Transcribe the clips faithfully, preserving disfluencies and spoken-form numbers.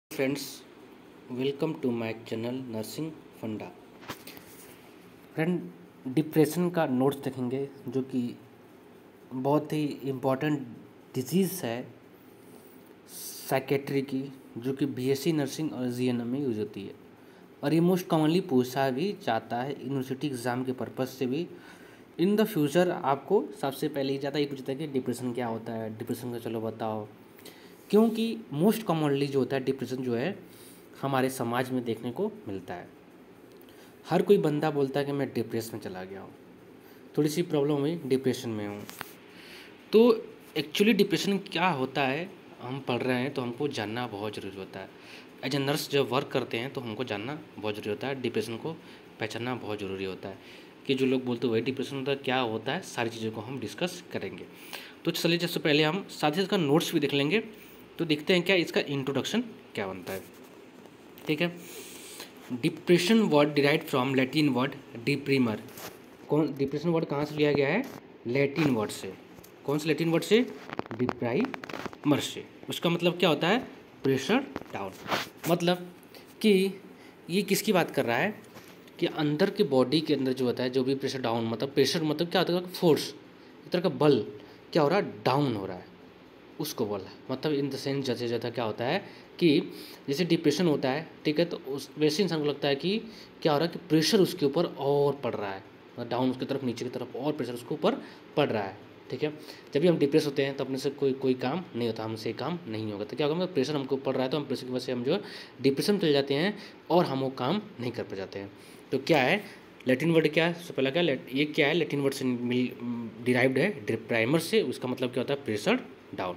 Friends, welcome to my channel nursing funda. Friend, depression का notes देखेंगे जो कि बहुत ही इम्पोर्टेंट डिजीज़ है साइकेट्री की, जो कि बीएससी नर्सिंग और जीएनएम में यूज होती है और ये मोस्ट कॉमनली पूछा भी जाता है यूनिवर्सिटी एग्ज़ाम के पर्पज़ से भी। इन द फ्यूचर आपको सबसे पहले ही ज़्यादा ये पूछता है कि डिप्रेशन क्या होता है, डिप्रेशन का चलो बताओ, क्योंकि मोस्ट कॉमनली जो होता है डिप्रेशन जो है हमारे समाज में देखने को मिलता है। हर कोई बंदा बोलता है कि मैं डिप्रेशन में चला गया हूँ, थोड़ी सी प्रॉब्लम हुई, डिप्रेशन में हूँ। तो एक्चुअली डिप्रेशन क्या होता है हम पढ़ रहे हैं तो हमको जानना बहुत ज़रूरी होता है। एज ए नर्स जब वर्क करते हैं तो हमको जानना बहुत ज़रूरी होता है, डिप्रेशन को पहचानना बहुत ज़रूरी होता है कि जो लोग बोलते हुए डिप्रेशन होता है क्या होता है, सारी चीज़ों को हम डिस्कस करेंगे। तो चलिए सबसे पहले हम साथ ही इसका नोट्स भी देख लेंगे, तो देखते हैं क्या इसका इंट्रोडक्शन क्या बनता है। ठीक है। Depression word derive from Latin word डिप्रीमर। कौन डिप्रेशन वर्ड कहाँ से लिया गया है? लैटिन वर्ड से। कौन से लैटिन वर्ड से? डिप्राइमर से। उसका मतलब क्या होता है? Pressure down. मतलब कि ये किसकी बात कर रहा है कि अंदर के बॉडी के अंदर जो होता है, जो भी प्रेशर डाउन, मतलब प्रेशर मतलब क्या होता है? फोर्स, एक तरह का बल क्या हो रहा है? डाउन हो रहा है, उसको बोला। मतलब इन द सेंस जैसे जैसा क्या होता है कि जैसे डिप्रेशन होता है, ठीक है, तो उस वैसे इंसान को लगता है कि क्या हो रहा है कि प्रेशर उसके ऊपर और पड़ रहा है, मतलब डाउन उसकी तरफ, नीचे की तरफ और प्रेशर उसके ऊपर पड़ रहा है। ठीक है। जब भी हम डिप्रेस होते हैं तो अपने से कोई कोई काम नहीं होता, हमसे काम नहीं होगा, तो क्या होगा? प्रेशर हमको पड़ रहा है तो हम प्रेशर की वजह से हम जो डिप्रेशन में चले जाते हैं और हम वो काम नहीं कर पा जाते हैं। तो क्या है लैटिन वर्ड? क्या है सबसे पहला? क्या ये क्या है? लैटिन वर्ड से डिराइव्ड है, डिप्राइमर से। उसका मतलब क्या होता है? Pressure down.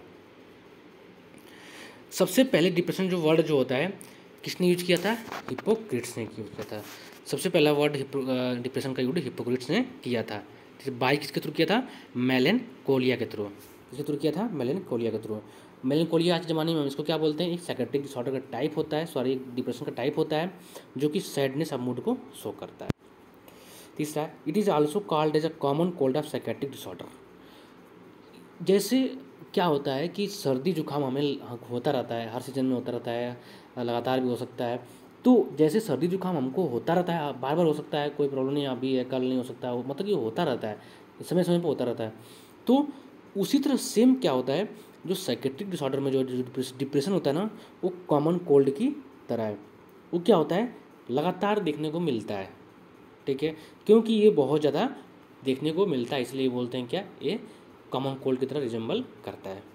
सबसे पहले डिप्रेशन जो वर्ड जो होता है किसने यूज किया था? हिप्पोक्रेट्स ने यूज किया था। सबसे पहला वर्ड डिप्रेशन का यूज हिप्पोक्रेट्स ने किया था। बाई किसके थ्रू किया था? मेलेनकोलिया के थ्रू। किसके थ्रू किया था? मेलेनकोलिया के थ्रू। मेलेनकोलिया आज के ज़माने में हम इसको क्या बोलते हैं? एक साइकेट्रिक डिसऑर्डर का टाइप होता है, सॉरी एक डिप्रेशन का टाइप होता है जो कि सैडनेस ऑफ मूड को शो करता है। तीसरा, it is also called as a common cold of psychiatric disorder. जैसे क्या होता है कि सर्दी जुकाम हमें होता रहता है, हर सीजन में होता रहता है, लगातार भी हो सकता है। तो जैसे सर्दी जुकाम हमको होता रहता है, बार बार हो सकता है, कोई प्रॉब्लम नहीं, अभी है कल नहीं हो सकता, मतलब ये होता रहता है, समय समय पर होता रहता है। तो उसी तरह सेम क्या होता है, जो साइकेट्रिक डिसऑर्डर में जो डिप्रेशन होता है ना, वो कॉमन कोल्ड की तरह है। वो क्या होता है? लगातार देखने को मिलता है। ठीक है, क्योंकि ये बहुत ज़्यादा देखने को मिलता है इसलिए बोलते हैं क्या, ये कॉमन कोल्ड की तरह रिजेंबल करता है।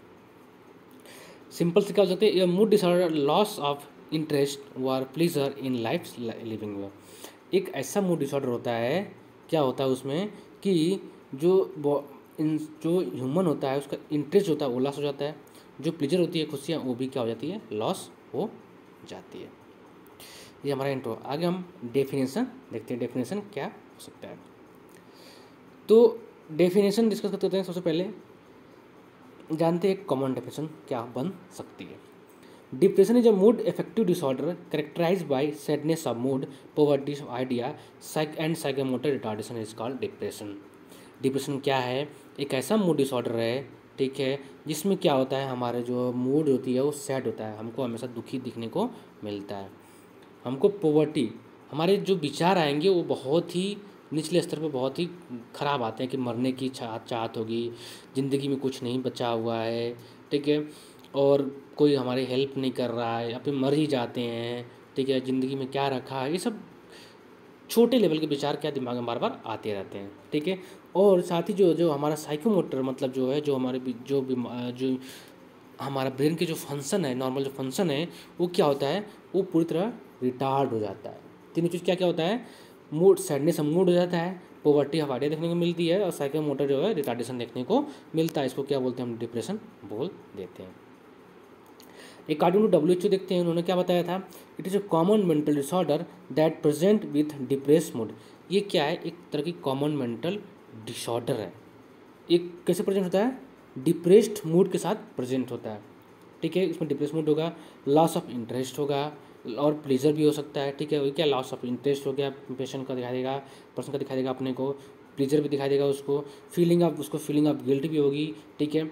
सिंपल से क्या हो सकते हैं? Mood disorder, loss of interest व प्लीजर इन लाइफ लिविंग में। एक ऐसा मूड डिसऑर्डर होता है, क्या होता है उसमें कि जो इन जो ह्यूमन होता है उसका इंटरेस्ट होता है वो लॉस हो जाता है, जो प्लीजर होती है, खुशियाँ, वो भी क्या हो जाती है? लॉस हो जाती है। ये हमारा इंट्रो। आगे हम डेफिनेशन देखते हैं, डेफिनेशन क्या हो सकता है। तो डेफिनेशन डिस्कस करते हैं। सबसे पहले जानते हैं कॉमन डेफिनेशन क्या बन सकती है। Depression is a mood affective disorder characterize by sadness of mood, poverty of idea psych and psychomotor retardation is called depression. Depression क्या है? एक ऐसा मूड डिसऑर्डर है, ठीक है, जिसमें क्या होता है, हमारे जो मूड होती है वो सैड होता है, हमको हमेशा दुखी दिखने को मिलता है। हमको पॉवर्टी, हमारे जो विचार आएंगे वो बहुत ही निचले स्तर पे बहुत ही ख़राब आते हैं कि मरने की चाहत चाहत होगी, ज़िंदगी में कुछ नहीं बचा हुआ है, ठीक है, और कोई हमारी हेल्प नहीं कर रहा है या फिर मर ही जाते हैं, ठीक है, ज़िंदगी में क्या रखा है, ये सब छोटे लेवल के विचार क्या दिमाग में बार बार आते रहते हैं। ठीक है। और साथ ही जो जो हमारा साइकोमोटर मतलब जो है, जो हमारे जो जो हमारा ब्रेन के जो फंक्शन है, नॉर्मल जो फंक्शन है, वो क्या होता है? वो पूरी तरह रिटार्ड हो जाता है। तीनों चीज़ क्या क्या होता है? मूड, सैडनेस मूड हो जाता है, पॉवर्टी हवाड़ियाँ देखने को मिलती है, और साइकोमोटर जो है रिटार्डेशन देखने को मिलता है। इसको क्या बोलते हैं? हम डिप्रेशन बोल देते हैं। According to W H O देखते हैं उन्होंने क्या बताया था, it is a common mental disorder that present with depress mood. ये क्या है? एक तरह की कॉमन मेंटल डिसऑर्डर है। एक कैसे प्रेजेंट होता है? डिप्रेस्ड मूड के साथ प्रेजेंट होता है। ठीक है, इसमें डिप्रेस मूड होगा, लॉस ऑफ इंटरेस्ट होगा और प्लेजर भी हो सकता है। ठीक है, वही क्या, लॉस ऑफ इंटरेस्ट हो गया, पेशेंट का दिखाई देगा, पर्सन का दिखाई देगा अपने को, प्लेजर भी दिखाई देगा उसको, फीलिंग ऑफ उसको फीलिंग ऑफ गिल्ट भी होगी। ठीक है,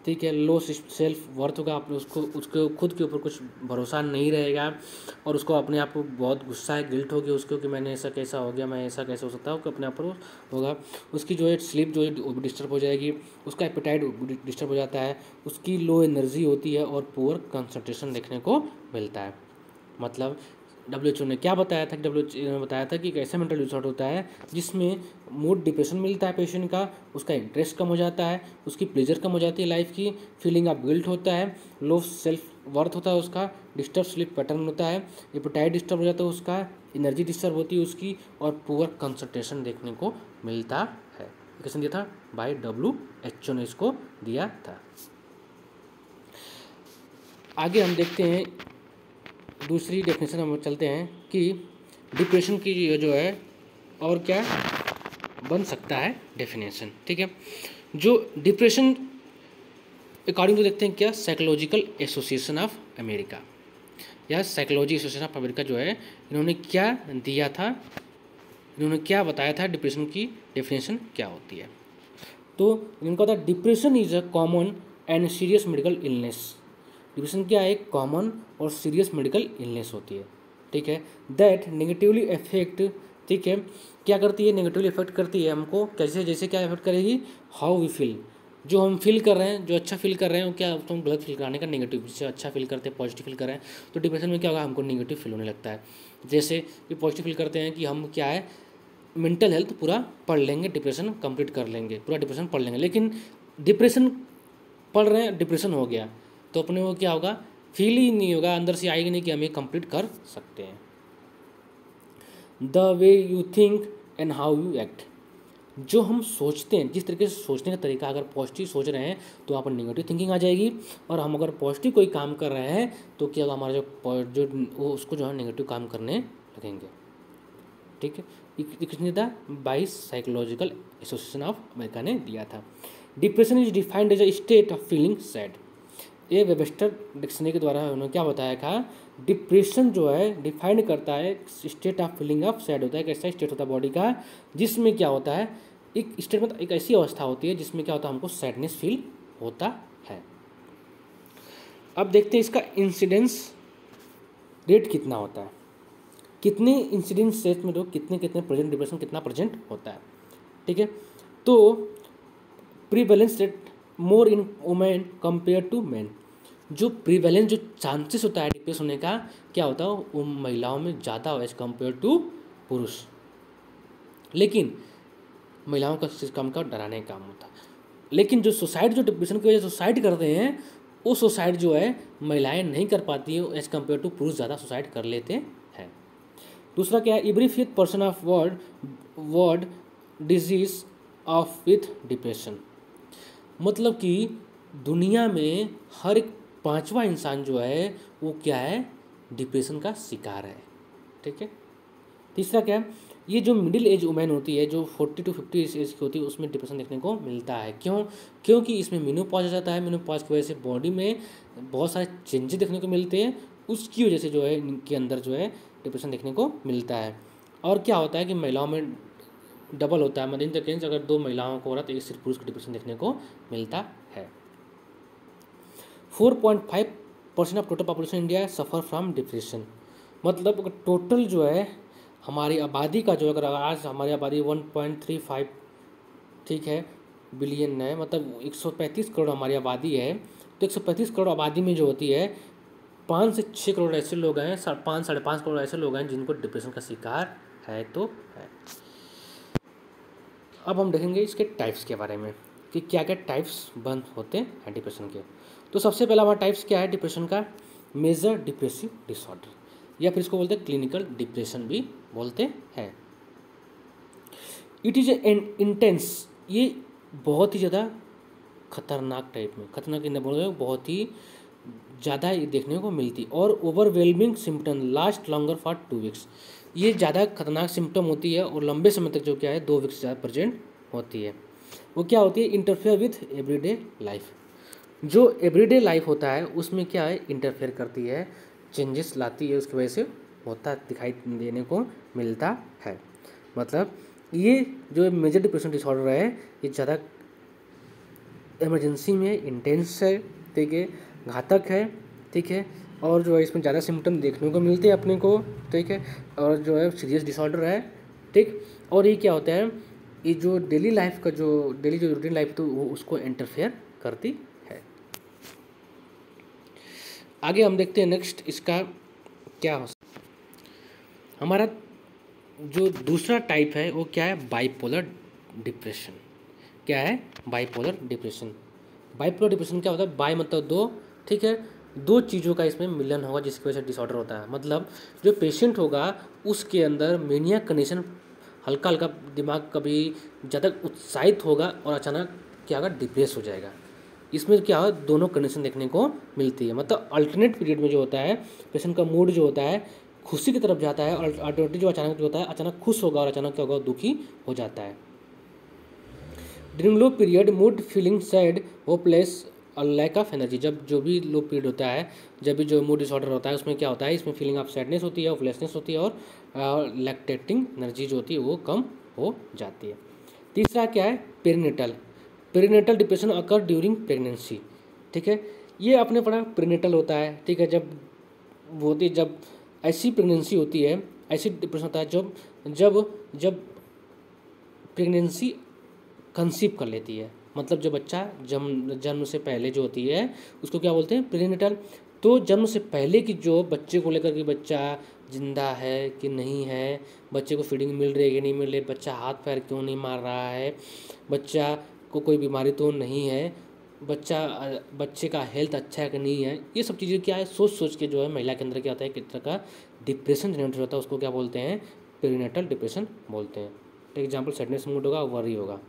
ठीक है, लो सेल्फ वर्थ होगा, आप उसको उसके खुद के ऊपर कुछ भरोसा नहीं रहेगा और उसको अपने आप को बहुत गुस्सा है, गिल्ट होगी उसको कि मैंने ऐसा कैसा हो गया, मैं ऐसा कैसे हो सकता हूँ कि अपने आप पर होगा। उसकी जो है स्लीप जो है वो भी डिस्टर्ब हो जाएगी, उसका एपेटाइट डिस्टर्ब हो जाता है, उसकी लो एनर्जी होती है और पुअर कंसंट्रेशन देखने को मिलता है। मतलब डब्ल्यू एच ओ ने क्या बताया था, डब्ल्यू एच ओ ने बताया था कि एक ऐसा मेंटल डिसऑर्डर होता है जिसमें मूड डिप्रेशन मिलता है पेशेंट का, उसका इंटरेस्ट कम हो जाता है, उसकी प्लेजर कम हो जाती है लाइफ की, फीलिंग ऑफ गिल्ट होता है, लो सेल्फ वर्थ होता है उसका, डिस्टर्ब स्लीप पैटर्न होता है, एपेटाइट डिस्टर्ब हो जाता है उसका, एनर्जी डिस्टर्ब होती है उसकी और पुअर कंसंट्रेशन देखने को मिलता है। क्वेश्चन दिया था बाय डब्ल्यू एच ओ ने इसको दिया था। आगे हम देखते हैं दूसरी डेफिनेशन, हम चलते हैं कि डिप्रेशन की जो है और क्या बन सकता है डेफिनेशन। ठीक है, जो डिप्रेशन अकॉर्डिंग टू देखते हैं क्या, साइकोलॉजिकल एसोसिएशन ऑफ अमेरिका या साइकोलॉजी एसोसिएशन ऑफ अमेरिका जो है इन्होंने क्या दिया था, इन्होंने क्या बताया था डिप्रेशन की डेफिनेशन क्या होती है। तो इनका था depression is a common and serious medical illness. Depression क्या है, कॉमन और सीरियस मेडिकल इलनेस होती है। ठीक है, दैट नेगेटिवली इफेक्ट, ठीक है, क्या करती है, नेगेटिवली इफेक्ट करती है हमको, कैसे, जैसे क्या इफेक्ट करेगी, हाउ वी फील, जो हम फील कर रहे हैं, जो अच्छा फील कर रहे हैं, क्या तो हम गलत फील कराने का, नेगेटिव, जिससे अच्छा फील करते हैं, पॉजिटिव फील कर रहे हैं, तो डिप्रेशन में क्या होगा, हमको नेगेटिव फील होने लगता है। जैसे कि पॉजिटिव फील करते हैं कि हम क्या है, मेंटल हेल्थ पूरा पढ़ लेंगे, डिप्रेशन कंप्लीट कर लेंगे, पूरा डिप्रेशन पढ़ लेंगे, लेकिन डिप्रेशन पढ़ रहे हैं, डिप्रेशन हो गया तो अपने को क्या होगा, फील ही नहीं होगा, अंदर से आएगी नहीं कि हम ये कंप्लीट कर सकते हैं। The way you think and how you act, जो हम सोचते हैं, जिस तरीके से सोचने का तरीका, अगर पॉजिटिव सोच रहे हैं तो वहाँ पर नेगेटिव थिंकिंग आ जाएगी, और हम अगर पॉजिटिव कोई काम कर रहे हैं तो क्या होगा, हमारा जो जो वो उसको जो है नेगेटिव काम करने लगेंगे। ठीक है, किसने था, by psychological association of America ने दिया था। Depression is defined as a state of feeling sad, ये वेबस्टर डिक्शनरी के द्वारा उन्होंने क्या बताया था, डिप्रेशन जो है डिफाइन करता है state of feeling of sad होता है, एक ऐसा स्टेट होता है बॉडी का जिसमें क्या होता है, एक स्टेट में एक ऐसी अवस्था होती है जिसमें क्या होता है, हमको सैडनेस फील होता है। अब देखते हैं इसका इंसिडेंस रेट कितना होता है, कितने इंसिडेंस रेट में, तो कितने कितने प्रेजेंट डिप्रेशन कितना प्रेजेंट होता है। ठीक है, तो prevalence rate more in women compare to man, जो प्रीवेलेंस जो चांसेस होता है डिप्रेस होने का, क्या होता है, वो महिलाओं में ज़्यादा हो एज कम्पेयर टू पुरुष, लेकिन महिलाओं का काम का डराने का काम होता है। लेकिन जो सुसाइड, जो डिप्रेशन की वजह से सुसाइड करते हैं, वो सुसाइड जो है महिलाएं नहीं कर पाती हैं एज कम्पेयर टू पुरुष ज़्यादा सुसाइड कर लेते हैं। दूसरा क्या है, every fifth person of world world disease of with depression, मतलब कि दुनिया में हर एक पांचवा इंसान जो है वो क्या है, डिप्रेशन का शिकार है। ठीक है, तीसरा क्या है, ये जो मिडिल एज वुमेन होती है, जो फोर्टी टू फिफ्टी एज की होती है, उसमें डिप्रेशन देखने को मिलता है। क्यों, क्योंकि इसमें मेनोपॉज आ जाता है, मेनोपॉज की वजह से बॉडी में बहुत सारे चेंजेस देखने को मिलते हैं, उसकी वजह से जो है इनके अंदर जो है डिप्रेशन देखने को मिलता है। और क्या होता है कि महिलाओं में डबल होता है, मतलब इन द केस अगर दो महिलाओं को हो रहा है तो एक सिर्फ पुरुष को डिप्रेशन देखने को मिलता है। Four point five percent of total population India suffer from depression, मतलब अगर टोटल जो है हमारी आबादी का जो, अगर आज हमारी आबादी वन पॉइंट थ्री फाइव, ठीक है, बिलियन है, मतलब एक सौ पैंतीस करोड़ हमारी आबादी है, तो एक सौ पैंतीस करोड़ आबादी में जो होती है, पाँच से छः करोड़ ऐसे लोग हैं, पाँच साढ़े पाँच करोड़ ऐसे लोग हैं जिनको डिप्रेशन का शिकार है तो है। अब हम देखेंगे इसके टाइप्स के बारे में कि क्या क्या टाइप्स बन होते हैं डिप्रेशन के। तो सबसे पहला हमारा टाइप्स क्या है डिप्रेशन का, मेजर डिप्रेसिव डिसऑर्डर, या फिर इसको बोलते हैं क्लिनिकल डिप्रेशन भी बोलते हैं। इट इज एन इंटेंस, ये बहुत ही ज़्यादा खतरनाक टाइप में, खतरनाक इन बोल रहे बहुत ही ज़्यादा देखने को मिलती, और overwhelming symptom last longer for two weeks, ये ज़्यादा खतरनाक सिम्टम होती है और लंबे समय तक जो क्या है दो वीक्स से ज़्यादा प्रेजेंट होती है। वो क्या होती है, इंटरफेयर विथ एवरीडे लाइफ, जो एवरीडे लाइफ होता है उसमें क्या है इंटरफेयर करती है, चेंजेस लाती है, उसकी वजह से होता दिखाई देने को मिलता है। मतलब ये जो मेजर डिप्रेशन डिसऑर्डर है ये ज़्यादा इमरजेंसी में इंटेंस है, ठीक है, घातक है, ठीक है, और जो है इसमें ज़्यादा सिम्टम देखने को मिलते हैं अपने को, ठीक है, और जो है सीरियस डिसऑर्डर है, ठीक। और ये क्या होता है, ये जो डेली लाइफ का जो डेली जो रूटीन लाइफ तो वो उसको इंटरफेयर करती है। आगे हम देखते हैं नेक्स्ट इसका क्या हो। हमारा जो दूसरा टाइप है वो क्या है, बाइपोलर डिप्रेशन। क्या है, बाइपोलर डिप्रेशन। बाइपोलर डिप्रेशन क्या होता है, बाई मतलब दो, ठीक है, दो चीज़ों का इसमें मिलन होगा जिसकी वजह से डिसऑर्डर होता है। मतलब जो पेशेंट होगा उसके अंदर मेनिया कंडीशन, हल्का हल्का दिमाग कभी ज़्यादा उत्साहित होगा और अचानक क्या होगा, डिप्रेस हो जाएगा। इसमें क्या है, दोनों कंडीशन देखने को मिलती है। मतलब अल्टरनेट पीरियड में जो होता है पेशेंट का मूड जो होता है खुशी की तरफ जाता है, और अल्टरनेटिव जो अचानक जो होता है अचानक खुश होगा और अचानक क्या होगा, दुखी हो जाता है। During low period mood feeling sad hopeless और लैक ऑफ एनर्जी। जब जो भी लो पीरियड होता है, जब भी जो मूड डिसऑर्डर होता है उसमें क्या होता है, इसमें फीलिंग ऑफ सैडनेस होती है, होपलेसनेस होती है, और लैक्टेटिंग एनर्जी जो होती है वो कम हो जाती है। तीसरा क्या है, perinatal. Perinatal depression occur during pregnancy, ठीक है, ये आपने पढ़ा पेरिनेटल होता है, ठीक है, जब वो होती जब ऐसी प्रेगनेंसी होती है, ऐसी डिप्रेशन होता है जब जब जब प्रेगनेंसी कंसीव कर लेती है। मतलब जब बच्चा जन्म जन्म से पहले जो होती है उसको क्या बोलते हैं, प्रीनेटल। तो जन्म से पहले की जो बच्चे को लेकर कि बच्चा जिंदा है कि नहीं है, बच्चे को फीडिंग मिल रही है कि नहीं मिल रही, बच्चा हाथ पैर क्यों नहीं मार रहा है, बच्चा को कोई बीमारी तो नहीं है, बच्चा बच्चे का हेल्थ अच्छा है कि नहीं है, ये सब चीज़ें क्या है सोच सोच के जो है महिला के अंदर क्या होता है, किस तरह का डिप्रेशन जनरेट होता है उसको क्या बोलते हैं, पेरिनेटल डिप्रेशन बोलते हैं। तो एग्जाम्पल सैडनेस मूड होगा, वरी होगा।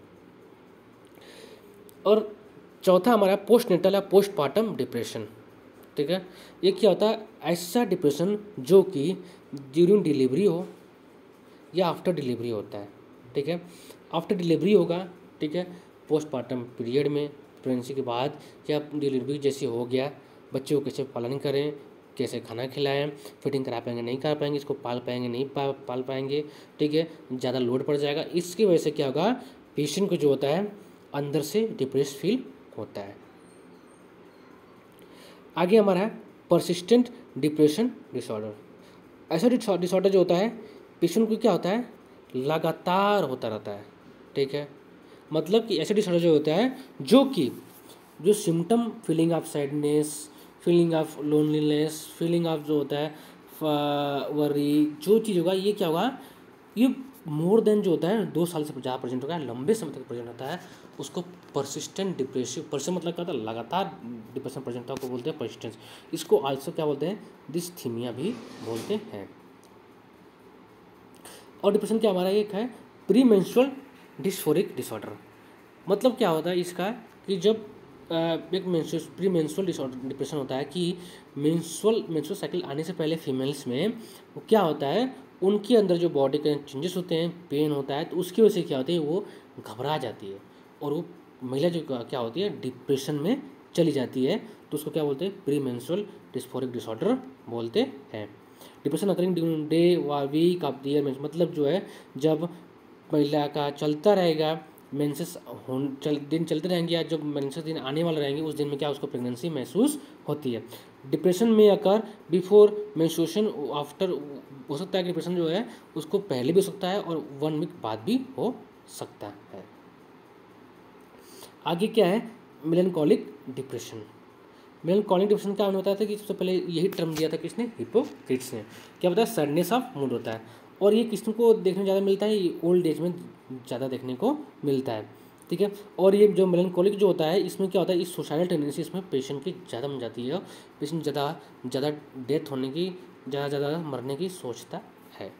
और चौथा हमारा पोस्ट नेटल या पोस्टपार्टम डिप्रेशन, ठीक है, ये क्या होता है, ऐसा डिप्रेशन जो कि ड्यूरिंग डिलीवरी हो या आफ्टर डिलीवरी होता है, ठीक है, आफ्टर डिलीवरी होगा, ठीक है, पोस्टपार्टम पीरियड में प्रेगनेंसी के बाद या डिलीवरी जैसे हो गया, बच्चे को कैसे पालन करें, कैसे खाना खिलाएं, फिटिंग करा पाएंगे नहीं करा पाएंगे, इसको पाल पाएंगे नहीं पा, पाल पाएंगे, ठीक है, ज़्यादा लोड पड़ जाएगा, इसकी वजह से क्या होगा, पेशेंट को जो होता है अंदर से डिप्रेस फील होता है। आगे हमारा है परसिस्टेंट डिप्रेशन डिसऑर्डर। ऐसा डिसऑर्डर जो होता है पेशेंट को क्या होता है, लगातार होता रहता है, ठीक है, मतलब कि ऐसे डिसऑर्डर जो होता है जो कि जो symptom feeling of sadness, feeling of loneliness, feeling of जो होता है वरी, जो चीज़ होगा ये क्या होगा, ये मोर देन जो होता है दो साल से ज़्यादा प्रेजेंट होगा, लंबे समय तक प्रेजेंट होता है, उसको परसिस्टेंट डिप्रेसिव, परसिस्टेंट मतलब क्या होता है, लगातार डिप्रेशन प्रेजेंट होता है, को बोलते हैं परसिस्टेंस। इसको आल्सो क्या बोलते हैं, डिस्थीमिया भी बोलते हैं। और डिप्रेशन क्या हमारा एक है प्री मेंस्ट्रुअल डिस्फोरिक डिसऑर्डर। मतलब क्या होता है इसका कि जब एक menstrual premenstrual disorder depression होता है कि मेंस्ट्रुअल मेंस्ट्रुअल साइकिल आने से पहले फीमेल्स में वो क्या होता है, उनके अंदर जो बॉडी के चेंजेस होते हैं, पेन होता है, तो उसकी वजह से क्या होती है, वो घबरा जाती है और वो महिला जो क्या होती है डिप्रेशन में चली जाती है, तो उसको क्या बोलते हैं, प्री मेंस्ट्रुअल डिस्फोरिक डिसऑर्डर बोलते हैं। डिप्रेशन अकरिंग ड्यूरिंग डे व वीक ऑफ द ईयर, मतलब जो है जब महिला का चलता रहेगा मेंसेस हो चल दिन चलते रहेंगे या जब मेंसेस दिन आने वाले रहेंगे उस दिन में क्या उसको प्रेगनेंसी महसूस होती है। डिप्रेशन में अकर बिफोर मेंस्ट्रुएशन, आफ्टर हो सकता है कि डिप्रेशन जो है उसको पहले भी हो सकता है और वन वीक बाद भी हो सकता है। आगे क्या है, मेलनकॉलिक डिप्रेशन। मेलनकॉलिक डिप्रेशन क्या होता था कि सबसे पहले यही टर्म दिया था किसने, हिप्पोक्रेट्स ने। क्या होता है, सैडनेस ऑफ मूड होता है, और ये किसको को देखने ज़्यादा मिलता है, ये ओल्ड एज में ज़्यादा देखने को मिलता है, ठीक है। और ये जो मेलनकॉलिक जो होता है इसमें क्या होता है, इस सोसाइटल टेंडेंसी इसमें पेशेंट की ज़्यादा मिल जाती है, पेशेंट ज़्यादा ज़्यादा डेथ होने की, ज़्यादा ज़्यादा मरने की सोचता है।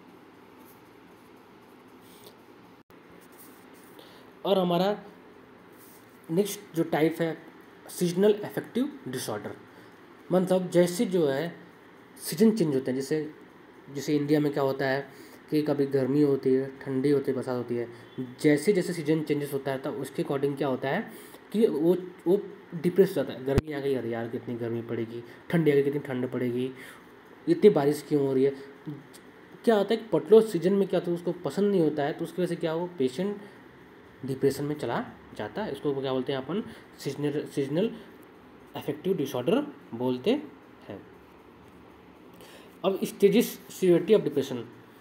और हमारा नेक्स्ट जो टाइप है सीजनल अफेक्टिव डिसऑर्डर। मतलब जैसे जो है सीजन चेंज होते हैं, जैसे जैसे इंडिया में क्या होता है कि कभी गर्मी होती है, ठंडी होती है, बरसात होती है, जैसे जैसे सीजन चेंजेस होता है तो उसके अकॉर्डिंग क्या होता है कि वो वो डिप्रेस हो जाता है। गर्मी आ गई, अरे यार कितनी गर्मी पड़ेगी, ठंडी आ गई कितनी ठंड पड़ेगी, इतनी बारिश क्यों हो रही है। क्या होता है कि पर्टिकुलर सीजन में क्या होता है उसको पसंद नहीं होता है, तो उसकी वजह से क्या हो पेशेंट डिप्रेशन में चला जाता है। इसको क्या बोलते हैं अपन, सीजनल सीजनल अफेक्टिव डिसऑर्डर बोलते हैं। अब स्टेजेस सीवियरिटी ऑफ डिप्रेशन,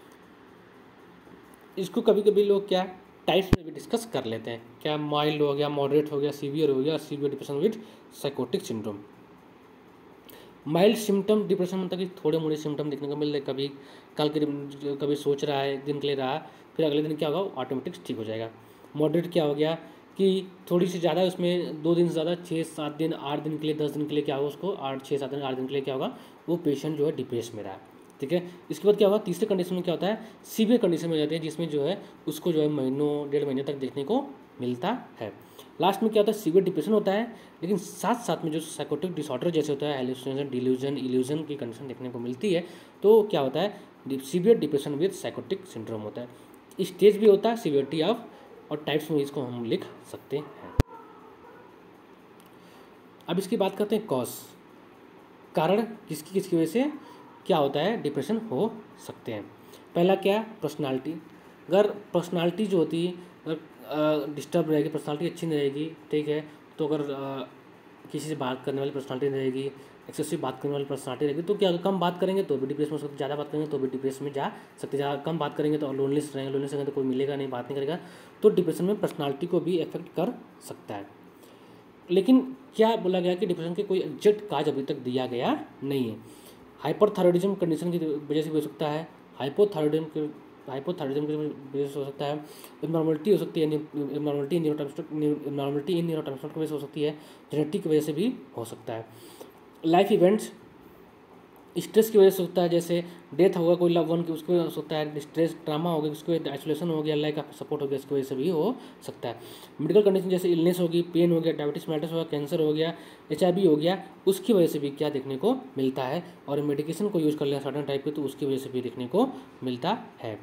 इसको कभी कभी लोग क्या टाइप्स में भी डिस्कस कर लेते हैं, क्या माइल्ड हो गया, मॉडरेट हो गया, सीवियर हो गया, severe depression with psychotic syndrome. Mild symptom depression मतलब कि थोड़े मोड़े सिम्टम देखने को मिल रहे, कभी कल के कभी सोच रहा है, एक दिन के लिए रहा, फिर अगले दिन क्या होगा, ऑटोमेटिक ठीक हो जाएगा। मॉडरेट क्या हो गया कि थोड़ी सी ज़्यादा, उसमें दो दिन से ज़्यादा, छः सात दिन, आठ दिन के लिए, दस दिन के लिए क्या होगा उसको, आठ छः सात दिन आठ दिन के लिए क्या होगा, वो पेशेंट जो है डिप्रेस में रहा है। ठीक है, इसके बाद क्या होगा, तीसरे कंडीशन में क्या होता है, सीवियर कंडीशन में जाते हैं, जिसमें जो है उसको जो है महीनों डेढ़ महीने तक देखने को मिलता है। लास्ट में क्या होता है, सीवियर डिप्रेशन होता है, लेकिन साथ साथ में जो साइकोटिक डिसऑर्डर जैसे होता है, हेलुसिनेशन, डिल्यूजन, इल्यूजन की कंडीशन देखने को मिलती है, तो क्या होता है, severe depression with psychotic syndrome होता है। स्टेज भी होता है, सीवियरिटी ऑफ, और टाइप्स में इसको हम लिख सकते हैं। अब इसकी बात करते हैं कॉज, कारण किसकी किसकी वजह से क्या होता है डिप्रेशन हो सकते हैं। पहला क्या, पर्सनालिटी। अगर पर्सनालिटी जो होती है अगर डिस्टर्ब रहेगी, पर्सनालिटी अच्छी नहीं रहेगी, ठीक है, तो अगर आ, किसी से बात करने वाली पर्सनालिटी नहीं रहेगी, एक्सेसिव बात करने वाली पर्सनालिटी रहेगी, तो क्या कम बात करेंगे तो भी डिप्रेशन हो सकते, ज़्यादा बात करेंगे तो भी डिप्रेशन में जा सकते, ज़्यादा कम बात करेंगे तो लोनलेस रहेंगे, लोनलेस रहेंगे तो कोई मिलेगा नहीं, बात नहीं करेगा, तो डिप्रेशन में पर्सनालिटी को भी इफेक्ट कर सकता है। लेकिन क्या बोला गया कि डिप्रेशन के कोई एग्जैक्ट काज अभी तक दिया गया नहीं है। हाइपरथायरॉयडिज्म कंडीशन की वजह से भी हो सकता है, हाइपोथायरॉयडिज्म के हाइपोथायरॉयडिज्म की वजह से हो सकता है, इब्नॉर्मलिटी हो सकती है, इब्नॉर्मलिटी इन न्यूरोट्रांसमीटर इब्नॉर्मलिटी इन न्यूरोट्रांसमीटर की वजह से हो सकती है, जेनेटिक की वजह से भी हो सकता है। लाइफ इवेंट्स, स्ट्रेस की वजह से होता है, जैसे डेथ होगा कोई लव वन की, उसकी वजह से हो सकता है, स्ट्रेस, ट्रामा हो गया, उसकी वजह आइसोलेशन हो गया, लाइक का सपोर्ट हो गया, इसकी वजह से भी हो सकता है। मेडिकल कंडीशन जैसे इलनेस होगी, पेन हो गया, डायबिटीज मेलिटस हो गया, कैंसर हो गया, एच आई वी हो गया, उसकी वजह से भी क्या देखने को मिलता है, और मेडिकेशन को यूज़ कर लिया सर्टन टाइप के, तो उसकी वजह से भी देखने को मिलता है।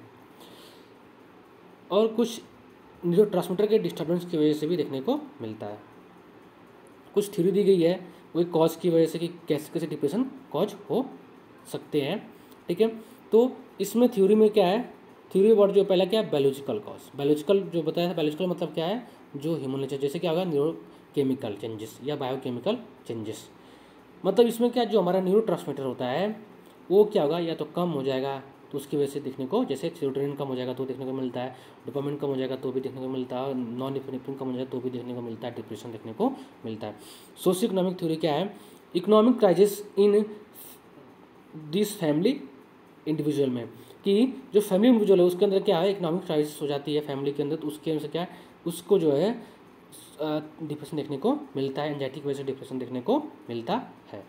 और कुछ न्यूरोट्रांसमीटर के डिस्टर्बेंस की वजह से भी देखने को मिलता है। कुछ थ्योरी दी गई है वही कॉज की वजह से कि कैसे कैसे डिप्रेशन कॉज हो सकते हैं। ठीक है, तो इसमें थ्योरी में क्या है, थ्योरी वर्ड जो पहला क्या है, बायोलॉजिकल कॉज। बायोलॉजिकल जो बताया है, बायोलॉजिकल मतलब क्या है, जो ह्यूमन नेचर, जैसे क्या होगा न्यूरोकेमिकल चेंजेस या बायोकेमिकल चेंजेस, मतलब इसमें क्या जो हमारा न्यूरोट्रांसमीटर होता है वो क्या होगा, या तो कम हो जाएगा तो उसकी वजह से देखने को, जैसे सेरोटोनिन कम हो जाएगा तो देखने को मिलता है, डोपामिन कम हो जाएगा तो भी देखने को मिलता है, नॉन एपिनेफ्रिन कम हो जाएगा तो भी देखने को मिलता है, डिप्रेशन देखने को मिलता है। सोशियो इकोनॉमिक थ्योरी क्या है, economic crisis in this family individual में, कि जो फैमिली इंडिविजुअल है उसके अंदर क्या है, इकोनॉमिक क्राइसिस हो जाती है फैमिली के अंदर, तो उसके अंदर क्या है, उसको जो है डिप्रेशन देखने को मिलता है, एंजाइटी की वजह से डिप्रेशन देखने को मिलता है।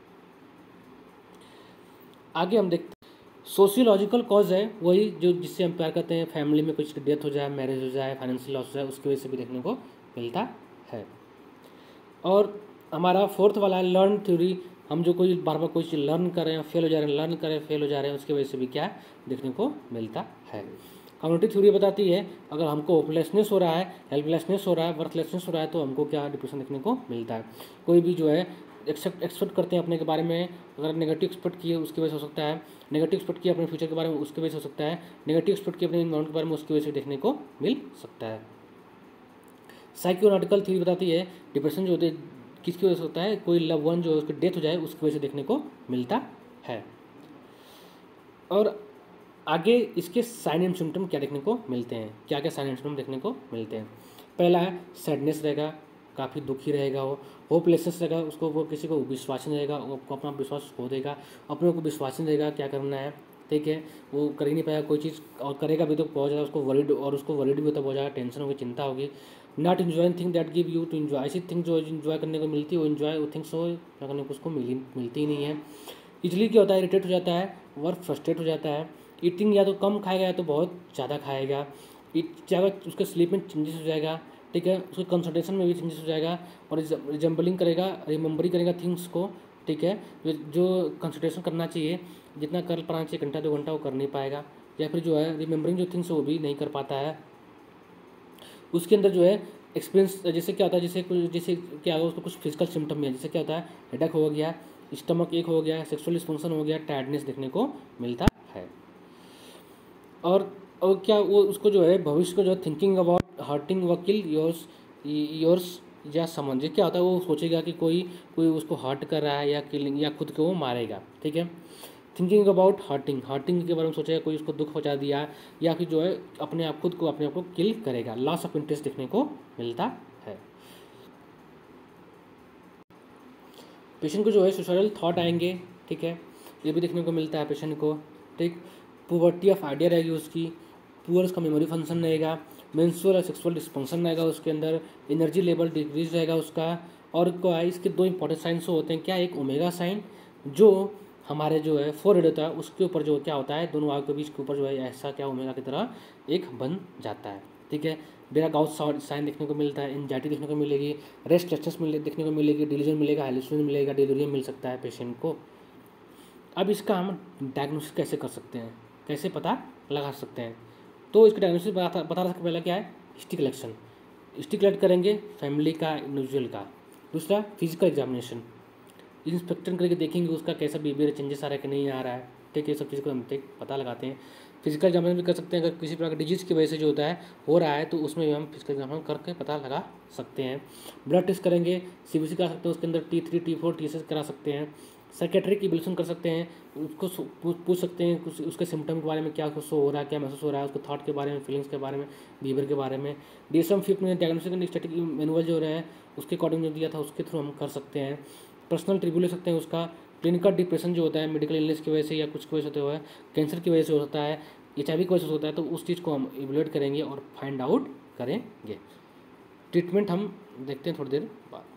आगे हम देखते सोशियोलॉजिकल कॉज है वही जो जिससे हम प्यार करते हैं, फैमिली में कुछ डेथ हो जाए, मैरिज हो जाए, फाइनेंशियल लॉस हो जाए, उसकी वजह से भी देखने को मिलता है। और हमारा फोर्थ वाला है लर्न थ्योरी, हम जो कोई बार बार कोई चीज़ लर्न कर रहे हैं, फेल हो जा रहे हैं, लर्न कर रहे हैं, फेल हो जा रहे हैं, उसकी वजह से भी क्या देखने को मिलता है। कम्युनिटी थ्योरी बताती है अगर हमको होपलेसनेस हो रहा है, हेल्पलेसनेस हो रहा है, वर्थलेसनेस हो रहा है, तो हमको क्या डिप्रेशन देखने को मिलता है। कोई भी जो है एक्सेप्ट एक्सपेक्ट करते हैं अपने के बारे में, अगर नेगेटिव एक्सपेक्ट किए उसकी वजह से हो सकता है, नेगेटिव एक्सपेक्ट किया अपने फ्यूचर के बारे में उसकी वजह से हो सकता है, नेगेटिव एक्सपेक्ट किया अपने इन्वायरमेंट के बारे में उसकी वजह से देखने को मिल सकता है। साइकोनाटिकल थ्योरी बताती है डिप्रेशन जो होते हैं किसकी वजह से होता है, कोई लव वन जो उसकी डेथ हो जाए उसकी वजह से देखने को मिलता है। और आगे इसके साइन एंड सिम्टम क्या देखने को मिलते हैं, क्या क्या साइन एंड सिम्टम देखने को मिलते हैं। पहला है सैडनेस रहेगा, काफ़ी दुखी रहेगा, वो होपलेसनेस रहेगा, उसको वो किसी को विश्वास नहीं रहेगा, वो अपना विश्वास खो देगा, अपने को विश्वास नहीं रहेगा क्या करना है, ठीक है, वो कर ही नहीं पाएगा कोई चीज़, और करेगा भी तो बहुत ज़्यादा उसको वरीड, और उसको वरीड भी होता है, बहुत ज़्यादा टेंशन होगी, चिंता होगी। Not enjoying thing that give you to enjoy, ऐसी थिंग जो इन्जॉय करने को मिलती है वो इन्जॉय वो थिंग्स हो करने को उसको मिली मिलती ही नहीं है। इजली क्या होता है, इरिटेट हो जाता है, वर्क फ्रस्ट्रेट हो जाता है, ईटिंग या तो कम खाएगा या तो बहुत ज़्यादा खाएगा, जाएगा उसके स्लीप में चेंजेस हो जाएगा, ठीक है, उसके कंसंट्रेशन में भी चेंजेस हो जाएगा, और रिजम्बलिंग करेगा, रिमेंबरिंग करेगा थिंग्स को, ठीक है, जो कंसंट्रेशन करना चाहिए जितना कर पाना चाहिए घंटा दो घंटा वो कर नहीं पाएगा, या फिर जो है रिमेंबरिंग जो थिंग्स वो भी नहीं कर पाता है। उसके अंदर जो है एक्सपीरियंस जैसे क्या होता है, जैसे कुछ जैसे क्या होगा उसको कुछ फिजिकल सिम्टम है, जैसे क्या होता है हेडेक हो गया, स्टमक एक हो गया, सेक्सुअल डिस्फंक्शन हो गया, टायर्डनेस देखने को मिलता है। और और क्या वो उसको जो है भविष्य को जो है थिंकिंग अबाउट हर्टिंग वकील योर्स योर्स या समन। ये क्या होता है, वो सोचेगा कि कोई कोई उसको हर्ट कर रहा है या किलिंग या खुद को वो मारेगा, ठीक है। थिंकिंग अबाउट हर्टिंग, हर्टिंग के बारे में सोचेगा कोई उसको दुख पहुंचा दिया या फिर जो है अपने आप खुद को अपने आप को किल करेगा। लॉस ऑफ इंटरेस्ट देखने को मिलता है। पेशेंट को जो है सुसाइडल थॉट आएंगे, ठीक है, ये भी देखने को मिलता है पेशेंट को, ठीक। पुअर्टी ऑफ आइडिया रहेगी उसकी, पुअर उसका मेमोरी फंक्शन रहेगा, मेंस्ट्रुअल और सेक्सुअल डिस्फंक्शन रहेगा उसके अंदर, एनर्जी लेवल डिक्रीज रहेगा उसका। और क्या है, इसके दो इंपॉर्टेंट साइंस होते हैं, क्या, एक ओमेगा साइन जो हमारे जो है फोरहेड होता है उसके ऊपर जो क्या होता है, दोनों आग के बीच के ऊपर जो है ऐसा क्या ओमेगा की तरह एक बन जाता है, ठीक है। बेरा गाउस साइन देखने को मिलता है, एंजाइटी देखने को मिलेगी, रेस्टलेसनेस मिले देखने को मिलेगी, डिलीजन मिलेगा, हाइलुसिनेशन मिलेगा, डिलीरियम मिल सकता है पेशेंट को। अब इसका हम डायग्नोसिस कैसे कर सकते हैं, कैसे पता लगा सकते हैं, तो इसका डायग्नोसिस बता बता सकते पहले क्या है, हिस्ट्री कलेक्शन। हिस्ट्री कलेक्ट करेंगे फैमिली का, इंडिविजुअल का। दूसरा फिजिकल एग्जामिनेशन, इंस्पेक्शन करके देखेंगे उसका कैसा बिहेवियर चेंजेस आ रहा है कि नहीं आ रहा है, ठीक है, ये सब चीज़ को हम ठीक पता लगाते हैं। फिजिकल एग्जामिनेशन भी कर सकते हैं, अगर किसी प्रकार का डिजीज़ की वजह से जो होता है हो रहा है तो उसमें भी हम फिजिकल एग्जामिनेशन करके पता लगा सकते हैं। ब्लड टेस्ट करेंगे, सीबीसी करा सकते हैं, उसके अंदर T three T four T करा सकते हैं। साइकेट्रिक इवैल्यूएशन कर सकते हैं, उसको पूछ सकते हैं कुछ उसके सिम्टम के बारे में, क्या कुछ हो रहा है, क्या महसूस हो रहा है, उसके थॉट के बारे में, फीलिंग्स के बारे में, बिहेवियर के बारे में। डीएसएम फिफ्थ में डायग्नोस्टिक एंड स्टैटिक मैनुअल जो रहा है उसके अकॉर्डिंग जो दिया था उसके थ्रू हम कर सकते हैं। पर्सनल रिव्यू ले सकते हैं उसका। क्लिनिकल डिप्रेशन जो होता है मेडिकल इलनेस की वजह से या कुछ की वजह से होता है, कैंसर की वजह से होता है, एच आई वी की वजह से होता है, तो उस चीज़ को हम इवैल्यूएट करेंगे और फाइंड आउट करेंगे। ट्रीटमेंट हम देखते हैं थोड़ी देर बाद।